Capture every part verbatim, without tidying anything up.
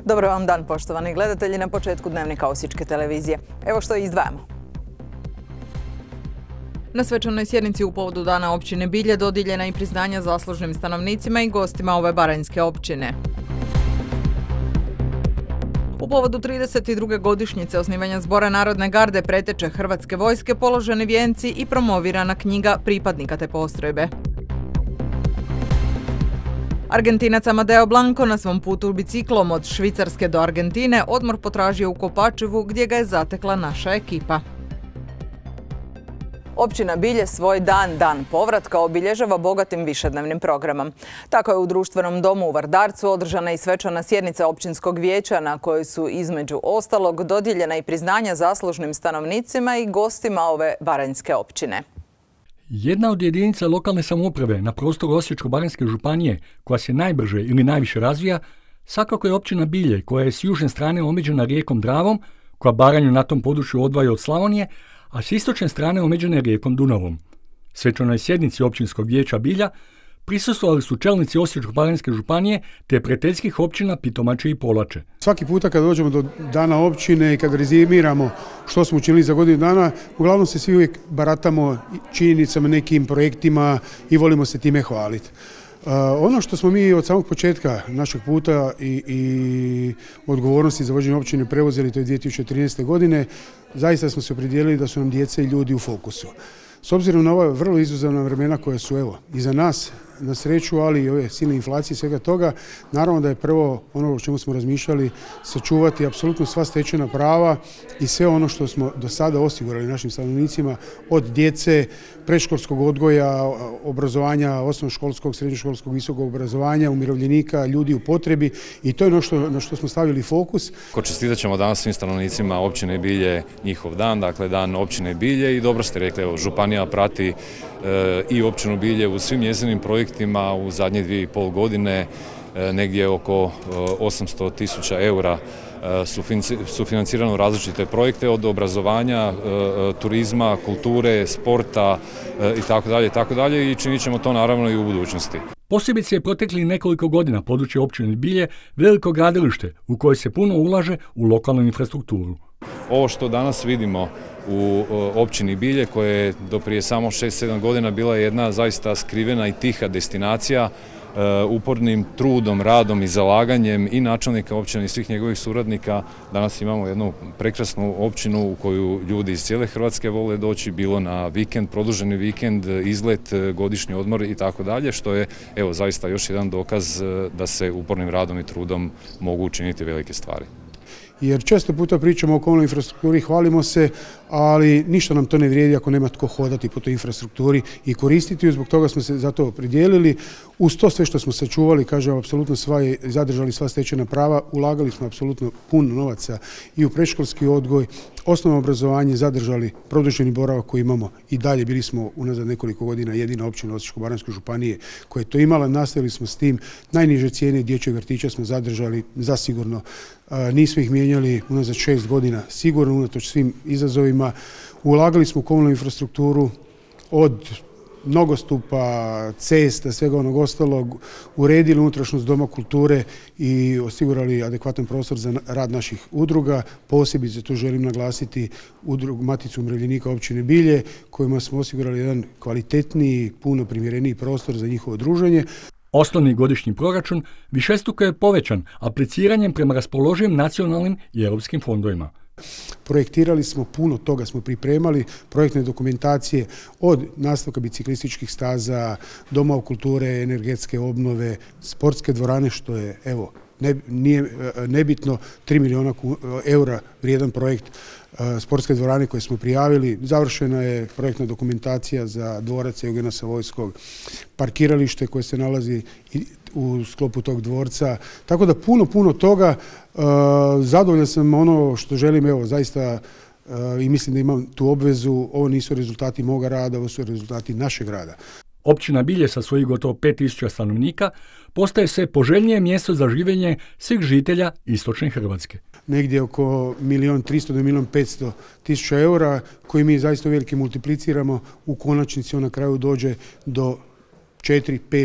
Dobar vam dan, poštovani gledatelji, na početku dnevnika Osječke televizije. Evo što izdvajamo. Na svečanoj sjednici u povodu Dana općine Bilje dodijeljena i priznanja zaslužnim stanovnicima i gostima ove baranjske općine. U povodu trideset druge godišnjice osnivanja Zbora Narodne garde preteče Hrvatske vojske položeni vijenci i promovirana knjiga pripadnika te postrojbe. Argentinac Amadeo Blanco na svom putu biciklom od Švicarske do Argentine odmor potražio u Kopačevu gdje ga je zatekla naša ekipa. Općina Bilje svoj dan, dan povratka, obilježava bogatim višednevnim programom. Tako je u društvenom domu u Vardarcu održana i svečana sjednica općinskog vijeća na kojoj su između ostalog dodijeljena i priznanja zaslužnim stanovnicima i gostima ove baranjske općine. Jedna od jedinica lokalne samouprave na prostoru Osječko-baranjske županije koja se najbrže ili najviše razvija, svakako je općina Bilje koja je s južne strane omeđena rijekom Dravom, koja Baranju na tom području odvaja od Slavonije, a s istočne strane omeđene rijekom Dunavom. Svečanoj sjednici općinskog vijeća Bilja prisustvovali su čelnici Osječko-baranjske županije te prijateljskih općina Pitomače i Polače. Svaki puta kad dođemo do dana općine i kad rezimiramo što smo učinili za godinu dana, uglavnom se svi uvijek baratamo činjenicama, nekim projektima i volimo se time hvaliti. Uh, ono što smo mi od samog početka našeg puta i, i odgovornosti za vođenje općine preuzeli, to je dvije tisuće trinaeste. godine, zaista smo se opredijelili da su nam djeca i ljudi u fokusu. S obzirom na ova vrlo izazovna vremena koja su evo iza nas, na sreću, ali i ove silne inflacije i svega toga, naravno da je prvo ono o čemu smo razmišljali sačuvati apsolutno sva stečena prava i sve ono što smo do sada osigurali našim stanovnicima od djece, predškolskog odgoja, obrazovanja, osnovnoškolskog, srednjoškolskog, visokog obrazovanja, umirovljenika, ljudi u potrebi i to je ono što, na što smo stavili fokus. Čestitat ćemo danas svim stanovnicima općine Bilje njihov dan, dakle dan općine Bilje i dobro ste rekli, evo, županija prati e, i općinu Bilje u svim njezinim projektima u zadnje dvije i pol godine, e, negdje oko e, osamsto tisuća eura sufinancirano različite projekte od obrazovanja, turizma, kulture, sporta i tako dalje, tako dalje i činit ćemo to naravno i u budućnosti. Posebice je protekli nekoliko godina područje općine Bilje veliko gradilište u koje se puno ulaže u lokalnu infrastrukturu. Ovo što danas vidimo u općini Bilje, koja je do prije samo šest sedam godina bila jedna zaista skrivena i tiha destinacija, upornim trudom, radom i zalaganjem i načelnika općine i svih njegovih suradnika, danas imamo jednu prekrasnu općinu u koju ljudi iz cijele Hrvatske vole doći, bilo na vikend, produženi vikend, izlet, godišnji odmor i tako dalje, što je evo zaista još jedan dokaz da se upornim radom i trudom mogu učiniti velike stvari. Jer često puta pričamo o komunalnoj infrastrukturi, hvalimo se, ali ništa nam to ne vrijedi ako nema tko hodati po toj infrastrukturi i koristiti ju. Zbog toga smo se za to opredijelili. Uz to sve što smo sačuvali, kažem, apsolutno sva je, zadržali sva stečena prava, ulagali smo apsolutno puno novaca i u predškolski odgoj, osnovno obrazovanje, zadržali produženi boravak koji imamo i dalje. Bili smo unazad nekoliko godina jedina općina Osječko-baranjske županije koja je to imala. Nastavili smo s tim. Najniže cijene dječjeg vrtića smo zadržali zasigurno. Nismo ih mijenjali unazad šest godina, sigurno unatoč svim izazovima. Ulagali smo u komunalnu infrastrukturu od nogostupa, cesta, svega onog ostalog, uredili unutrašnjost Doma kulture i osigurali adekvatan prostor za rad naših udruga. Posebice tu želim naglasiti udrugu Maticu umirovljenika općine Bilje, kojima smo osigurali jedan kvalitetniji, puno primjereniji prostor za njihovo druženje. Osnovni godišnji proračun višestruko je povećan apliciranjem prema raspoloživim nacionalnim i europskim fondovima. Projektirali smo puno toga, smo pripremali projektne dokumentacije od nastavka biciklističkih staza, doma kulture, energetske obnove, sportske dvorane, što je, evo, ne, nije nebitno, tri milijuna eura vrijedan projekt sportske dvorane koje smo prijavili. Završena je projektna dokumentacija za dvorac Eugena Savojskog, parkiralište koje se nalazi u sklopu tog dvorca. Tako da puno, puno toga. Zadovoljan sam ono što želim, evo, zaista i mislim da imam tu obvezu. Ovo nisu rezultati moga rada, ovo su rezultati našeg rada. Općina Bilje sa svojih gotovo pet tisuća stanovnika postaje sve poželjnije mjesto za življenje svih žitelja istočne Hrvatske. Negdje oko milijun tristo do milijun petsto tisuća eura koji mi zaista veliki multipliciramo, u konačnici on na kraju dođe do četiri, pet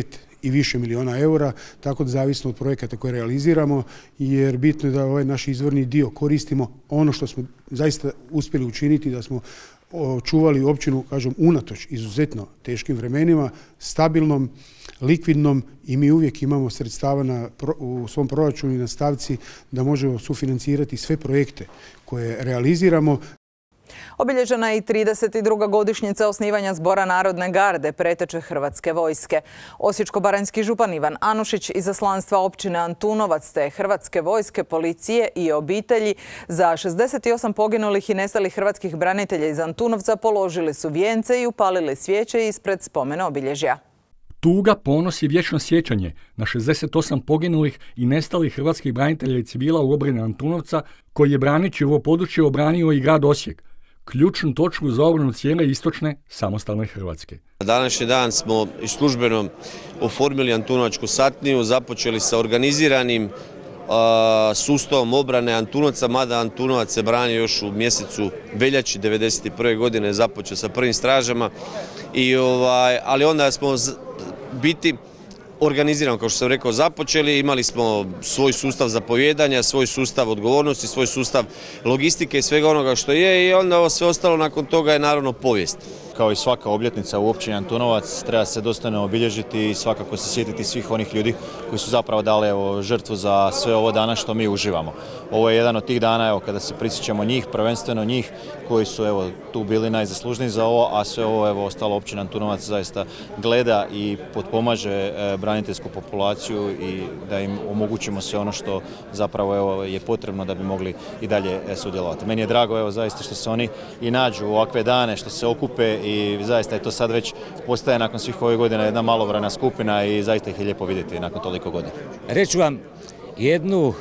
i više miliona eura, tako da zavisno od projekata koje realiziramo, jer bitno je da ovaj naš izvorni dio koristimo ono što smo zaista uspjeli učiniti, da smo očuvali općinu, kažem, unatoč izuzetno teškim vremenima, stabilnom, likvidnom i mi uvijek imamo sredstava na, u svom proračunu i na stavci da možemo sufinancirati sve projekte koje realiziramo. Obilježena je i trideset druga godišnjica osnivanja Zbora narodne garde preteče Hrvatske vojske. Osječko-baranjski župan Ivan Anušić, izaslanstva općine Antunovac te Hrvatske vojske, policije i obitelji za šezdeset osam poginulih i nestalih hrvatskih branitelja iz Antunovca položili su vijence i upalili svijeće ispred spomena obilježja. Tuga, ponos i vječno sjećanje na šezdeset osam poginulih i nestalih hrvatskih branitelja i civila u obrani Antunovca, koji je braneći ovo područje obranio i grad Osijek, ključnu točku za obranu cijele istočne samostalne Hrvatske. Na današnji dan smo i službeno oformili Antunovačku satniju, započeli sa organiziranim uh, sustavom obrane Antunovca, mada Antunovac se brani još u mjesecu veljači devedeset prve godine, započeo sa prvim stražama, i, ovaj, ali onda smo z, biti organizirano, kao što sam rekao, započeli, imali smo svoj sustav zapovjedanja, svoj sustav odgovornosti, svoj sustav logistike i svega onoga što je, i onda ovo sve ostalo nakon toga je naravno povijest. Kao i svaka obljetnica u općini Antunovac treba se dostojno obilježiti i svakako se sjetiti svih onih ljudi koji su zapravo dali evo, žrtvu za sve ovo dana što mi uživamo. Ovo je jedan od tih dana evo, kada se prisjećamo njih, prvenstveno njih koji su evo, tu bili najzaslužniji za ovo, a sve ovo evo, ostalo općina Antunovac zaista gleda i potpomaže e, braniteljsku populaciju i da im omogućimo sve ono što zapravo evo, je potrebno da bi mogli i dalje e, sudjelovati. Meni je drago evo, zaista što se oni i nađu u ovakve dane, što se okupe i zaista je to sad već postaje nakon svih ovih godina jedna malobrojna skupina i zaista ih je lijepo vidjeti nakon toliko godina. Reću vam jednu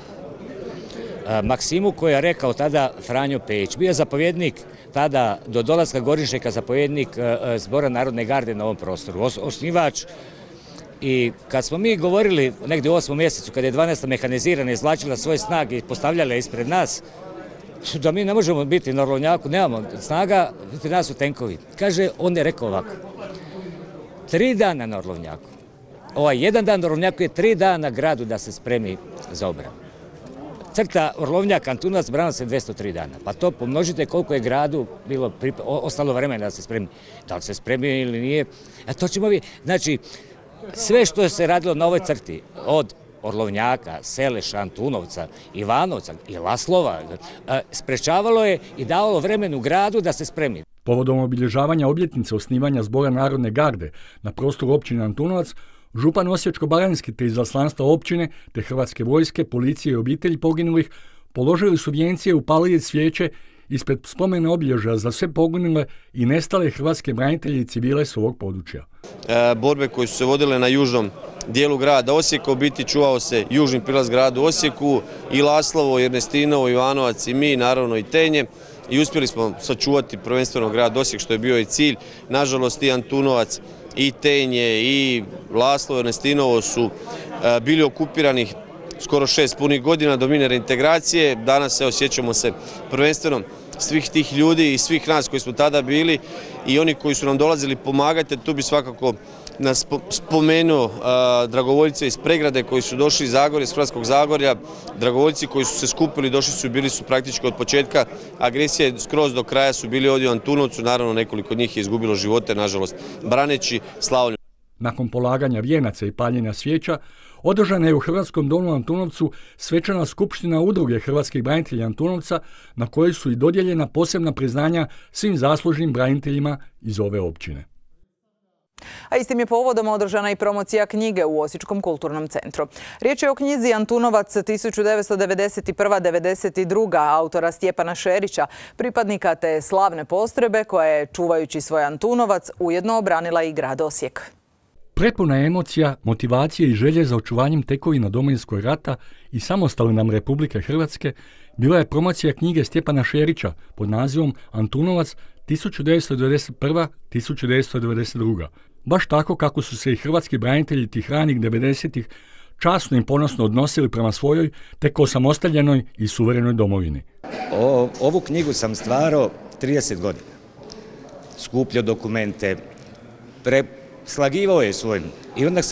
a, maksimu koju je rekao tada Franjo Pejić. Bio je zapovjednik tada do dolaska Gorišeka, zapovjednik a, Zbora narodne garde na ovom prostoru, os, osnivač. I kad smo mi govorili negdje u osmom mjesecu, kad je dvanaesta mehanizirana izvlačila svoje snage i postavljala ispred nas, da mi ne možemo biti na Orlovnjaku, nemamo snaga, ispred nas su tenkovi. Kaže, on je rekao ovako, tri dana na Orlovnjaku, ovaj jedan dan na Orlovnjaku je tri dana gradu da se spremi za obranu. Crta Orlovnjak, Antunovac, brana se dvjesto tri dana. Pa to pomnožite koliko je gradu bilo ostalo vremena da se spremi. Da li se spremi ili nije, a to ćemo vidjeti. Znači, sve što se radilo na ovoj crti, od Orlovnjaka, Seleša, Antunovca, Ivanovca i Laslova, sprečavalo je i davalo vremenu gradu da se spremi. Povodom obilježavanja obljetnice osnivanja Zbora narodne garde na prostoru općine Antunovac, župan Osječko-baranjski te izaslanstva općine te Hrvatske vojske, policije i obitelji poginulih položili su vijencije, upalili svijeće ispred spomena obilježja za sve poginule i nestale hrvatske branitelje i civile s ovog područja. E, borbe koje su se vodile na južnom dijelu grada Osijeka, u biti čuvao se južni prilaz gradu Osijeku, i Laslovo, i Ernestinovo, Ivanovac i mi, naravno i Tenje, i uspjeli smo sačuvati prvenstveno grad Osijek, što je bio i cilj. Nažalost i Antunovac, i Tenje, i Laslovo, i Ernestinovo su e, bili okupirani skoro šest punih godina do mirne reintegracije. Danas evo, sjećamo se prvenstveno svih tih ljudi i svih nas koji smo tada bili i oni koji su nam dolazili pomagati. Tu bi svakako nas spomenuo a, dragovoljce iz Pregrade koji su došli iz Zagorja, iz Hrvatskog Zagorja, dragovoljci koji su se skupili, došli su i bili su praktički od početka agresije skroz do kraja su bili ovdje u Antunovcu, naravno nekoliko njih je izgubilo živote, nažalost, braneći Slavoniju. Nakon polaganja vijenaca i paljenja svijeća, održana je u Hrvatskom domu Antunovcu svečana skupština udruge hrvatskih branitelja Antunovca, na kojoj su i dodijeljena posebna priznanja svim zaslužnim braniteljima iz ove općine. A istim je povodom održana i promocija knjige u Osječkom kulturnom centru. Riječ je o knjizi Antunovac tisuću devetsto devedeset prva do devedeset druga autora Stjepana Šerića, pripadnika te slavne postrojbe koja je, čuvajući svoj Antunovac, ujedno obranila i grad Osijek. Prepuna emocija, motivacije i želje za očuvanjem tekovina Domovinskog rata i samostalne nam Republike Hrvatske bila je promocija knjige Stjepana Šerića pod nazivom Antunovac tisuću devetsto devedeset prva do tisuću devetsto devedeset druga. Baš tako kako su se i hrvatski branitelji tih ranih devedesetih časno i ponosno odnosili prema svojoj tek osamostaljenoj i suverenoj domovini. O, ovu knjigu sam stvarao trideset godina. Skupljao dokumente, pre, slagivao je svojim. I onda sam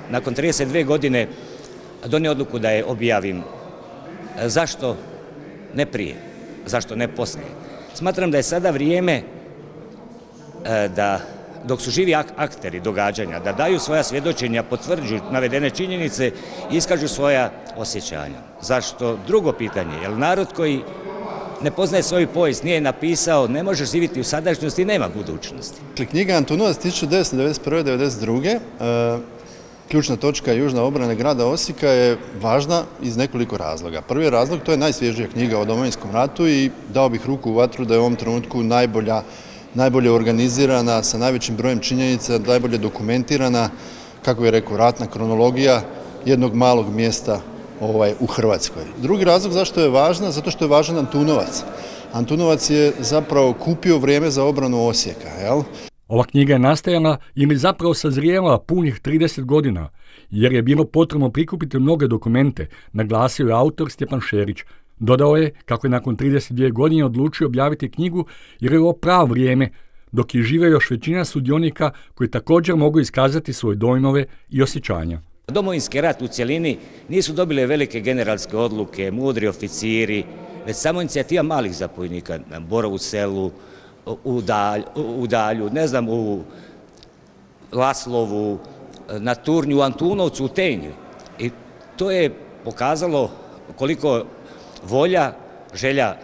nakon trideset dvije godine donio odluku da je objavim. Zašto ne prije? Zašto ne poslije? Smatram da je sada vrijeme da, dok su živi akteri događanja, da daju svoja svjedočenja, potvrđuju navedene činjenice i iskažu svoja osjećanja. Zašto? Drugo pitanje, jer narod koji ne poznaje svoju povijest, nije napisao, ne može živjeti u sadašnjosti i nema budućnosti. Knjiga Antunovac tisuća devetsto devedeset prve do devedeset druge ključna točka južna obrane grada Osijeka je važna iz nekoliko razloga. Prvi razlog, to je najsvježija knjiga o Domovinskom ratu i dao bih ruku u vatru da je u ovom trenutku najbolja, najbolje organizirana, sa najvećim brojem činjenica, najbolje dokumentirana, kako je rekao, ratna kronologija jednog malog mjesta ovaj, u Hrvatskoj. Drugi razlog zašto je važna, zato što je važan Antunovac. Antunovac je zapravo kupio vrijeme za obranu Osijeka, jel? Ova knjiga je nastajala ili zapravo sazrijela punih trideset godina, jer je bilo potrebno prikupiti mnoge dokumente, naglasio je autor Stjepan Šerić. Dodao je kako je nakon trideset dvije godine odlučio objaviti knjigu jer je ovo pravo vrijeme, dok je žive još većina sudionika koji također mogu iskazati svoje dojmove i osjećanja. Domovinski rat u cjelini nisu dobile velike generalske odluke, mudri oficiri, već samo inicijativa malih zapovjednika na Borovu selu, u, dalj, u Dalju, ne znam, u Laslovu, na Turnju, u Antunovcu, u Tenju. I to je pokazalo koliko volja, želja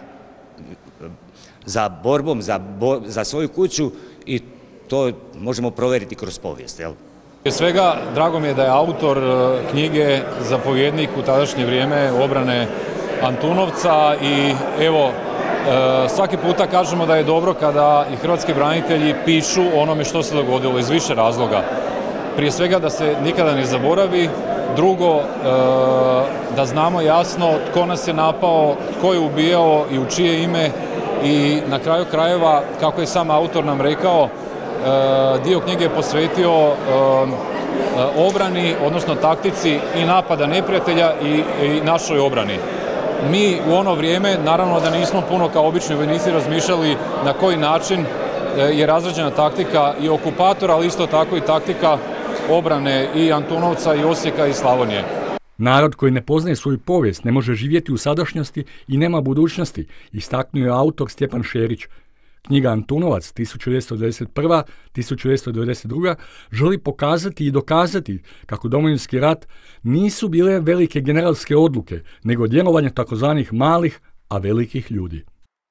za borbom, za, bo, za svoju kuću i to možemo provjeriti kroz povijest. Jel? Prije svega, drago mi je da je autor knjige zapovjednik u tadašnje vrijeme obrane Antunovca i evo, svaki puta kažemo da je dobro kada i hrvatski branitelji pišu o onome što se dogodilo iz više razloga. Prije svega da se nikada ne zaboravi, drugo da znamo jasno tko nas je napao, tko je ubijao i u čije ime i na kraju krajeva, kako je sam autor nam rekao, dio knjige je posvetio obrani, odnosno taktici i napada neprijatelja i, i našoj obrani. Mi u ono vrijeme, naravno da nismo puno kao obični vojnici razmišljali na koji način je razrađena taktika i okupatora, ali isto tako i taktika obrane i Antunovca i Osijeka i Slavonije. Narod koji ne poznaje svoju povijest ne može živjeti u sadašnjosti i nema budućnosti, istaknuo je autor Stjepan Šerić. Knjiga Antunovac tisuća devetsto devedeset prva do tisuća devetsto devedeset druga želi pokazati i dokazati kako Domovinski rat nisu bile velike generalske odluke, nego djelovanje takozvanih malih, a velikih ljudi.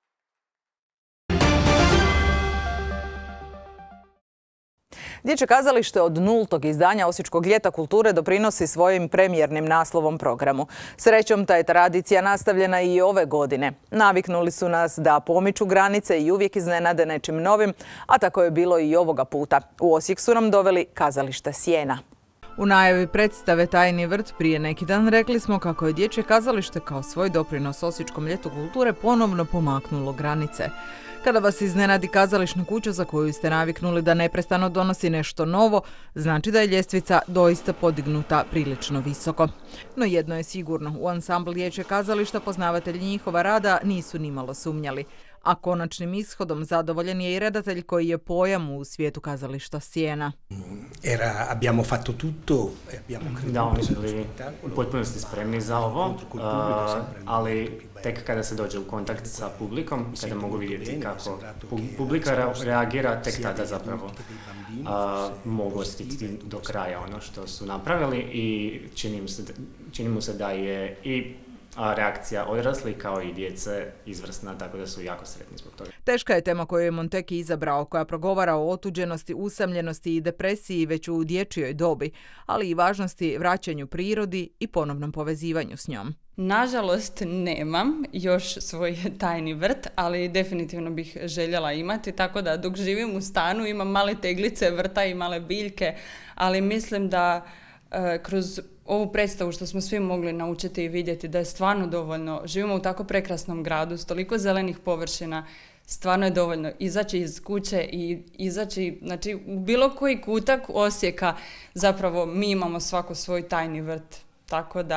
Dječje kazalište od nultog izdanja Osječkog ljeta kulture doprinosi svojim premijernim naslovom programu. Srećom, ta je tradicija nastavljena i ove godine. Naviknuli su nas da pomiču granice i uvijek iznenade nečim novim, a tako je bilo i ovoga puta. U Osijek su nam doveli kazalište Sjena. U najavi predstave Tajni vrt prije neki dan rekli smo kako je Dječje kazalište kao svoj doprinos Osječkom ljetu kulture ponovno pomaknulo granice. Kada vas iznenadi kazališna kuća za koju ste naviknuli da neprestano donosi nešto novo, znači da je ljestvica doista podignuta prilično visoko. No jedno je sigurno, u ansambl Dječjeg kazališta poznavatelji njihova rada nisu nimalo sumnjali. A konačnim ishodom zadovoljen je i redatelj koji je pojam u svijetu kazališta Sjena. Era, abbiamo fatto tutto, abbiamo da, oni su bili u potpunosti spremni za ovo, uh, ali tek kada se dođe u kontakt sa publikom, kada mogu vidjeti kako publika reagira, tek tada zapravo uh, mogu osjetiti do kraja ono što su napravili i čini mu se, čini mu se da je i a reakcija odraslih kao i djece izvrsna, tako da su jako sretni zbog toga. Teška je tema koju je Monteki izabrao, koja progovara o otuđenosti, usamljenosti i depresiji već u dječjoj dobi, ali i važnosti vraćanju prirodi i ponovnom povezivanju s njom. Nažalost nemam još svoj tajni vrt, ali definitivno bih željela imati, tako da dok živim u stanu imam male teglice vrta i male biljke, ali mislim da e, kroz ovu predstavu što smo svi mogli naučiti i vidjeti da je stvarno dovoljno, živimo u tako prekrasnom gradu s toliko zelenih površina, stvarno je dovoljno izaći iz kuće i izaći, znači u bilo koji kutak Osijeka zapravo mi imamo svako svoj tajni vrt, tako da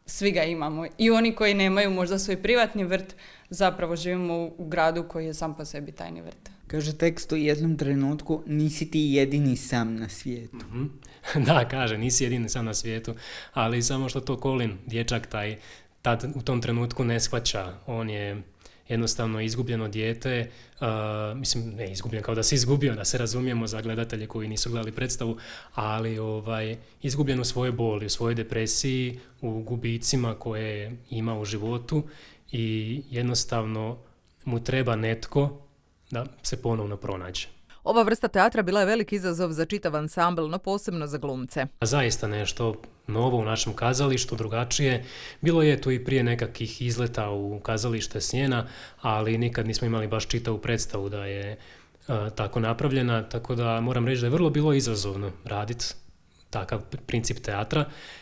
svi ga imamo. I oni koji nemaju možda svoj privatni vrt, zapravo živimo u gradu koji je sam po sebi tajni vrt. Kaže tekst u jednom trenutku, nisi ti jedini sam na svijetu. Mm-hmm. Da, kaže, nisi jedini sam na svijetu, ali samo što to Colin, dječak taj, tad, u tom trenutku ne shvaća. On je jednostavno izgubljeno dijete, uh, mislim, ne izgubljen kao da se izgubio, da se razumijemo za gledatelje koji nisu gledali predstavu, ali ovaj, izgubljen u svojoj boli, u svojoj depresiji, u gubicima koje ima u životu i jednostavno mu treba netko da se ponovno pronađe. Ova vrsta teatra bila je veliki izazov za čitav ansambl, no posebno za glumce. Zaista nešto novo u našem kazalištu, drugačije. Bilo je tu i prije nekakvih izleta u kazalište Sjena, ali nikad nismo imali baš čitavu predstavu da je a, tako napravljena, tako da moram reći da je vrlo bilo izazovno raditi takav princip teatra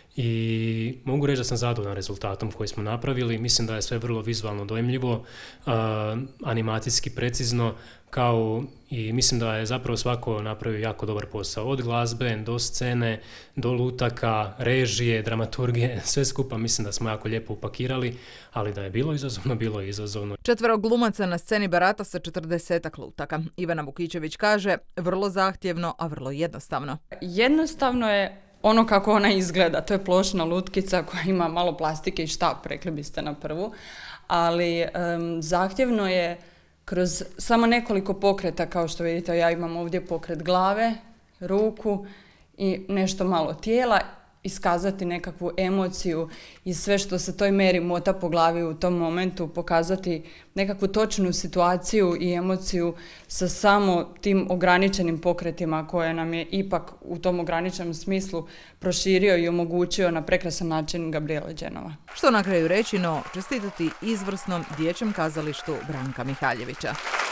i mogu reći da sam zadovoljan rezultatom koji smo napravili. Mislim da je sve vrlo vizualno dojmljivo, a, animacijski precizno, kao i mislim da je zapravo svako napravio jako dobar posao. Od glazbe do scene, do lutaka, režije, dramaturgije, sve skupa mislim da smo jako lijepo upakirali, ali da je bilo izazovno, bilo je izazovno. Četvero glumaca na sceni barata sa četrdesetak lutaka. Ivana Vukićević kaže, vrlo zahtjevno, a vrlo jednostavno. Jednostavno je ono kako ona izgleda, to je plošna lutkica koja ima malo plastike i štap, rekli biste na prvu, ali um, zahtjevno je kroz samo nekoliko pokreta, kao što vidite, ja imam ovdje pokret glave, ruku i nešto malo tijela, iskazati nekakvu emociju i sve što se toj meri mota po glavi u tom momentu, pokazati nekakvu točnu situaciju i emociju sa samo tim ograničenim pokretima koje nam je ipak u tom ograničenom smislu proširio i omogućio na prekrasan način Gabriele Dženova. Što na kraju reći, no čestitati izvrsnom dječjem kazalištu Branka Mihaljevića.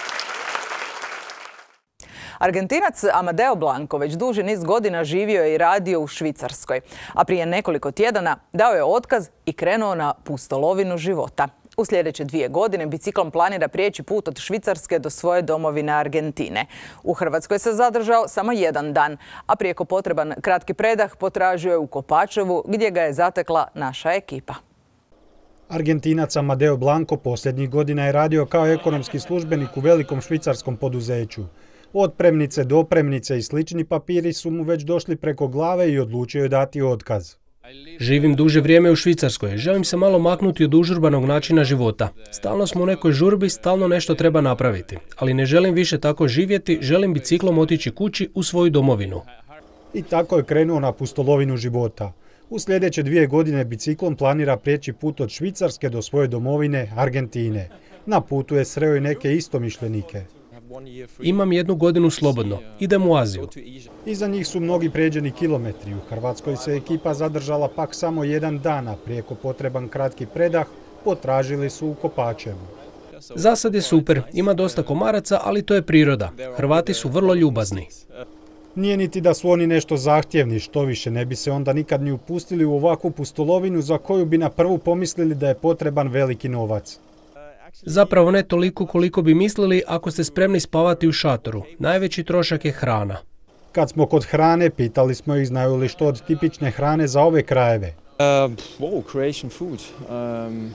Argentinac Amadeo Blanco već duži niz godina živio je i radio u Švicarskoj, a prije nekoliko tjedana dao je otkaz i krenuo na pustolovinu života. U sljedeće dvije godine biciklom planira prijeći put od Švicarske do svoje domovine Argentine. U Hrvatskoj se zadržao samo jedan dan, a prijeko potreban kratki predah potražio je u Kopačevu, gdje ga je zatekla naša ekipa. Argentinac Amadeo Blanco posljednjih godina je radio kao ekonomski službenik u velikom švicarskom poduzeću. Otpremnice, dopremnice i slični papiri su mu već došli preko glave i odlučio je dati otkaz. Živim duže vrijeme u Švicarskoj. Želim se malo maknuti od užurbanog načina života. Stalno smo u nekoj žurbi, stalno nešto treba napraviti. Ali ne želim više tako živjeti, želim biciklom otići kući u svoju domovinu. I tako je krenuo na pustolovinu života. U sljedeće dvije godine biciklom planira prijeći put od Švicarske do svoje domovine Argentine. Na putu je sreo i neke istomišljenike. Imam jednu godinu slobodno. Idem u Aziju. Iza njih su mnogi pređeni kilometri. U Hrvatskoj se ekipa zadržala pak samo jedan dan, a prijeko potreban kratki predah potražili su u Kopačevu. Zasad je super. Ima dosta komaraca, ali to je priroda. Hrvati su vrlo ljubazni. Nije niti da su oni nešto zahtjevni, što više ne bi se onda nikad ni upustili u ovakvu pustolovinu za koju bi na prvu pomislili da je potreban veliki novac. Zapravo ne toliko koliko bi mislili ako ste spremni spavati u šatoru. Najveći trošak je hrana. Kad smo kod hrane, pitali smo ih znaju li što od tipične hrane za ove krajeve. Uh, wow, Croatian food. Um...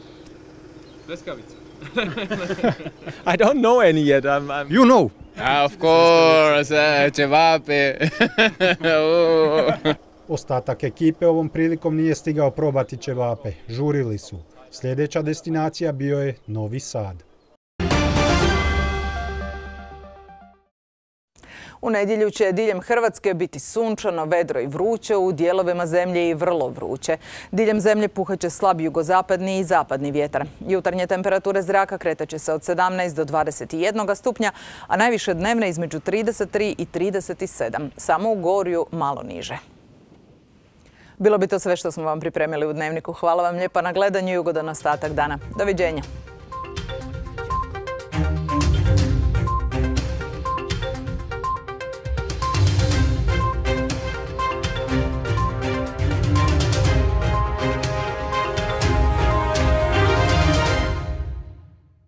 I don't know any yet. I'm, I'm... You know? Uh, of course, uh, ćevape. Ostatak ekipe ovom prilikom nije stigao probati ćevape. Žurili su. Sljedeća destinacija bio je Novi Sad. U nedjelju će diljem Hrvatske biti sunčano, vedro i vruće, u dijelovima zemlje i vrlo vruće. Diljem zemlje puhat će slab jugozapadni i zapadni vjetar. Jutarnje temperature zraka kretat će se od sedamnaest do dvadeset jedan stupnja, a najviše dnevne između trideset tri i trideset sedam. Samo u Gorju malo niže. Bilo bi to sve što smo vam pripremili u Dnevniku. Hvala vam lijepa na gledanju i ugodan ostatak dana. Doviđenja.